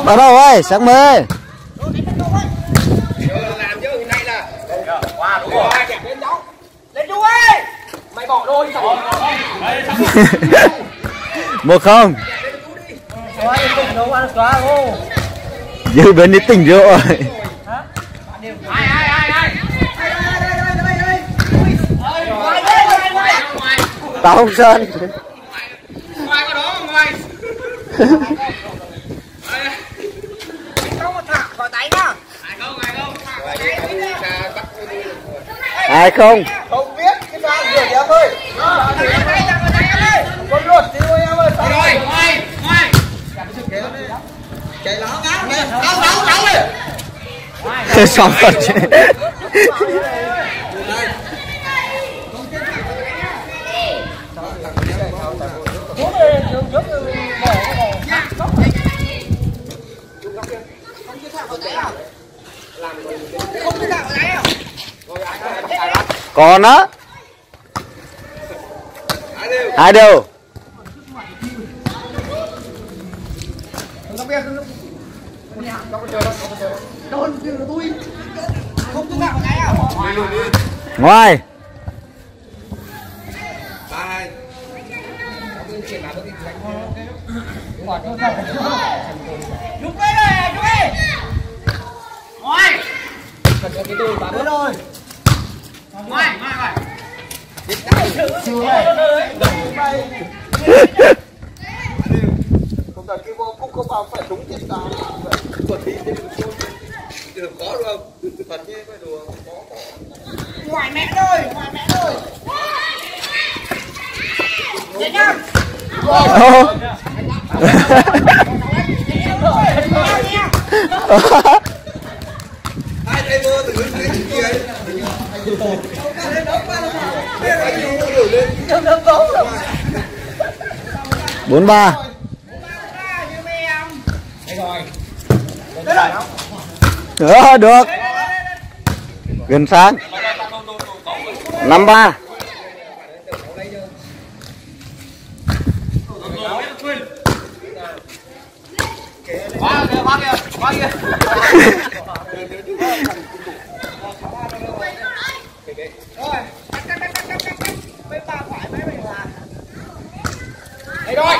Bắt đầu ơi, sáng mê. Làm chứ hiện nay là qua đúng rồi. Lên cháu. Lên chú ơi. Mày bỏ đôi rồi. 1-0. Dư bên đi tỉnh rượu rồi. Tao không sơn. Ngoài có đó ngoài. Không có thả vào tay nhá. 2-0. Không biết cái sao rửa em ơi. Con ruột đi ơi em ơi. Rồi, ngoài. Chạy nó ngáo này. Ngáo này. Xong rồi. Còn á. 2 đều. Ngoài. Chúc đây này, chúc đi. Ngoài. Cần cái đôi bà bớt rồi. Ngoài. Không cần cái vô cũng không vào phải đúng tiền tao. Còn đi thì đừng có được không? Thật như phải đùa có. Ngoài mẹ rồi. Đấy nhá. Hai tay mơ từ dưới kia ấy. 4-3. Được. Gần sáng. 5-3. Qua kìa. Rồi, mấy ba phải mấy mình là. Đây rồi.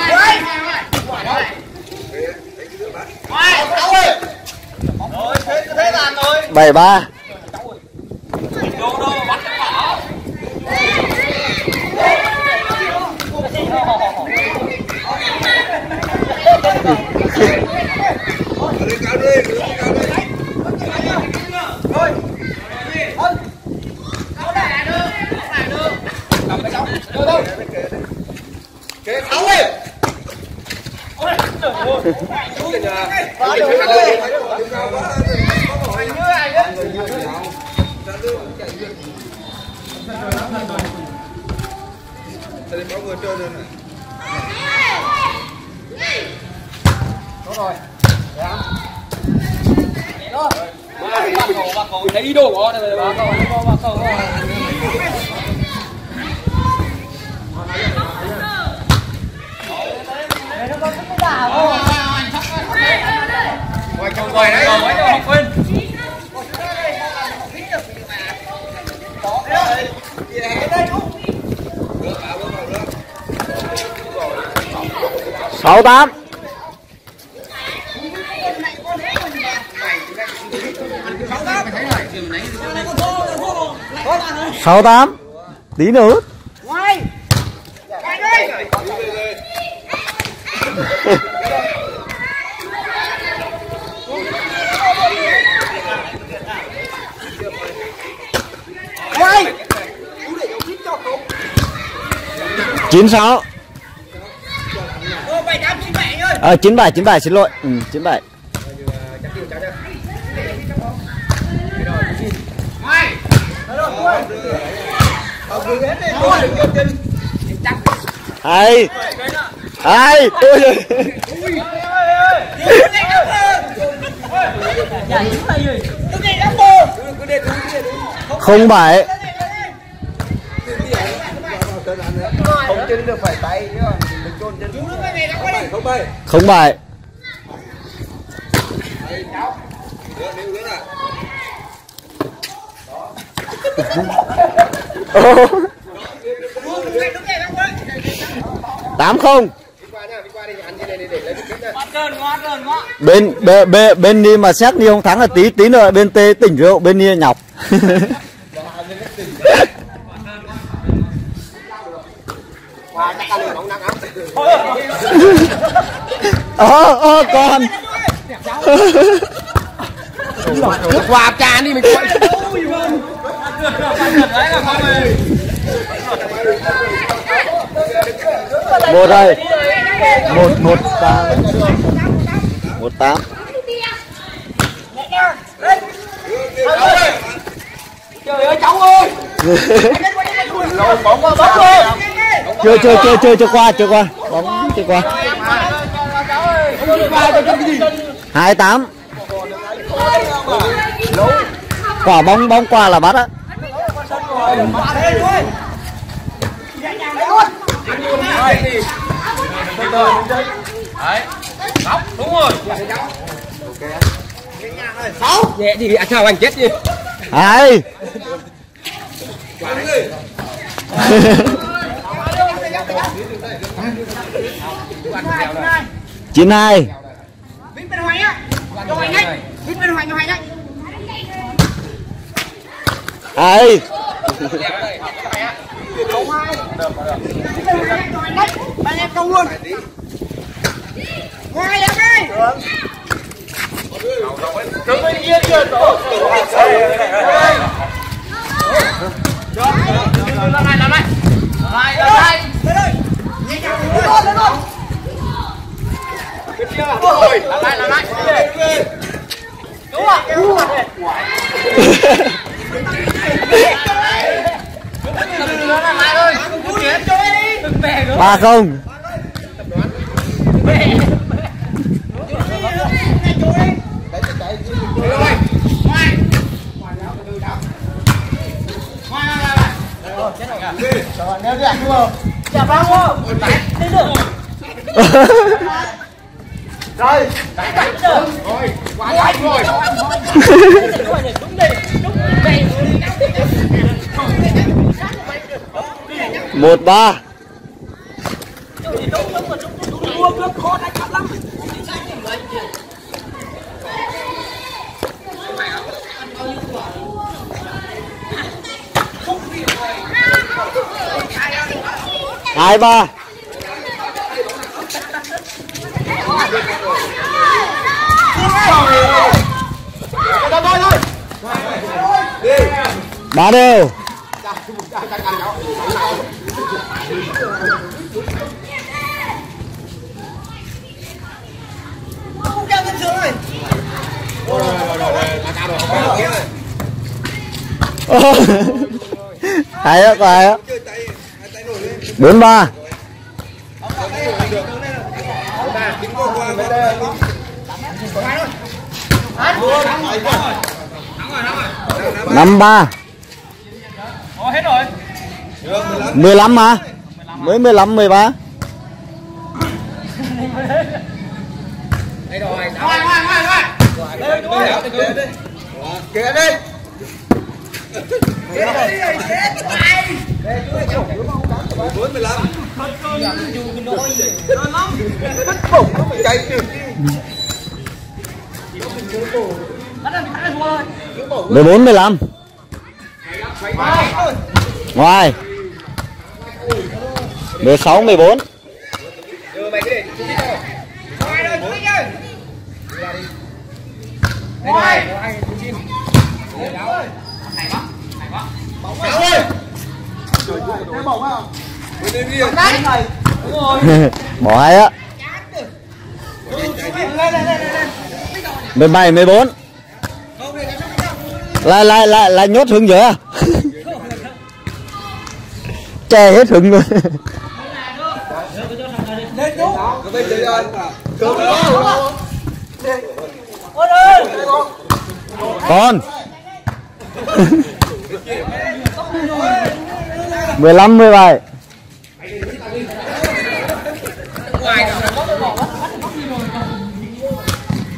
Rồi, thế làm rồi. 7-3. Đâu bắt cái bỏ. Thấy đi đồ của bà cầu. Ngoài trong ngoài đấy không quên. 6-8. 6-8. Tí nữa. Ngoài. Ngoài. 9-6. 97 xin lỗi. 97. Hay. Ôi giời. Không bảy. Không chân được phải tay chứ. Không bảy. Tám không. Bên đi mà xét đi không thắng là tí nữa bên tê tỉnh rượu bên đi nhọc. Con quà trà đi mình coi. một đây 1-8 1-8. Trời ơi cháu ơi. Chưa qua bóng chưa qua. 28. Quả bóng qua là bắt á. Đấy. Đúng rồi. Nhẹ đi sao anh chết đi. Hai. 92. Vinh bên Hoài á. Rồi anh. Vinh bên Hoài nhá. Ai. Ba em công luôn. Hoài em ơi. Đứng bên kia kìa tổ. Làm lại. Lại. Lên luôn. Làm lại. Đúng rồi. 3-0. Rồi. 1-3. Hai ba. Ba đều. Hay á. 4-3. Năm 3. Hết rồi. 15 mà. Mới 15 13. Đây rồi. Ngoài. Kìa đi. Chạy được. 14 15. Ngoài. 16 14. Bỏ hay á. 17 14. Lại nhốt hứng rồi à. Che hết hứng luôn. Con 15 17.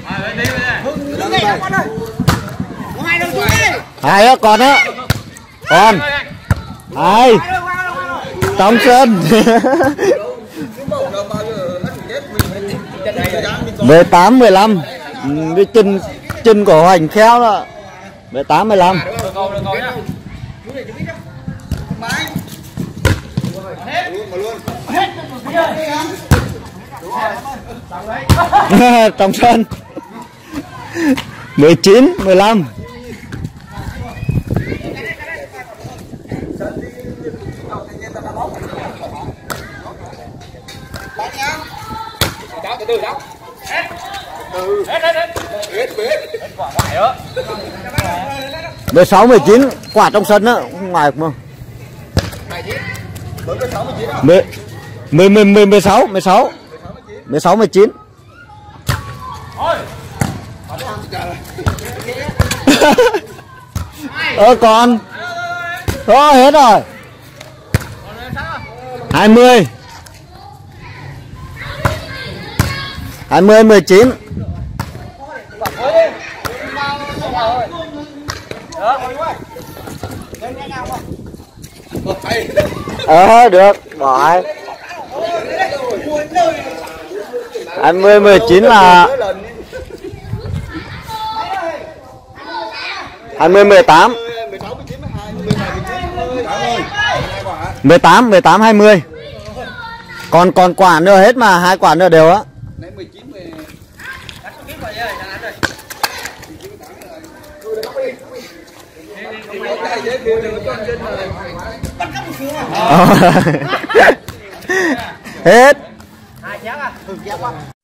Hai á, còn á. Con. Ai? Trong sân. 18 15. Cái chân của Hoành khéo đó. 18 15. Trong sân. 19 15. Từ từ đó. Hết. 16 19 quả trong sân á, ngoài mà. 16 19. Còn. Thôi hết rồi. 20 19. Được, bỏ. 20 19 là 20 18. 18 20. Còn quả nữa hết mà, 2 quả nữa đều á. Hết.